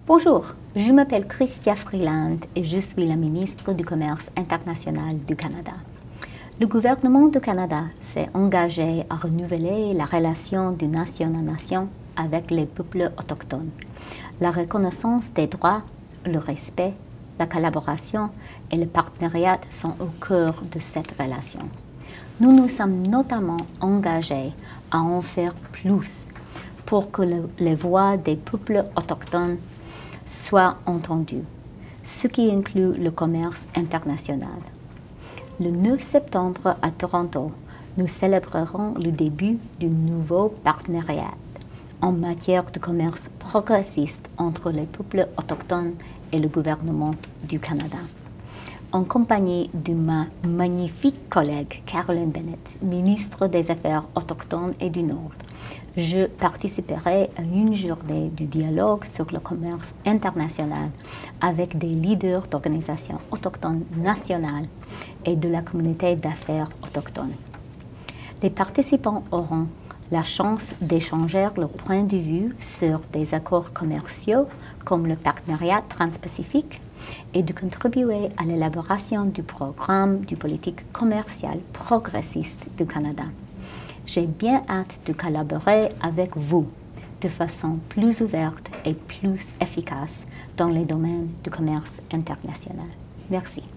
Bonjour, je m'appelle Chrystia Freeland et je suis la ministre du Commerce international du Canada. Le gouvernement du Canada s'est engagé à renouveler la relation de nation à nation avec les peuples autochtones. La reconnaissance des droits, le respect, la collaboration et le partenariat sont au cœur de cette relation. Nous nous sommes notamment engagés à en faire plus pour que les voix des peuples autochtones soient entendues, ce qui inclut le commerce international. Le 9 septembre à Toronto, nous célébrerons le début d'un nouveau partenariat en matière de commerce progressiste entre les peuples autochtones et le gouvernement du Canada. En compagnie de ma magnifique collègue Caroline Bennett, ministre des Affaires autochtones et du Nord, je participerai à une journée du dialogue sur le commerce international avec des leaders d'organisations autochtones nationales et de la communauté d'affaires autochtone. Les participants auront la chance d'échanger leur point de vue sur des accords commerciaux comme le partenariat transpacifique et de contribuer à l'élaboration du programme de politique commerciale progressiste du Canada. J'ai bien hâte de collaborer avec vous de façon plus ouverte et plus efficace dans les domaines du commerce international. Merci.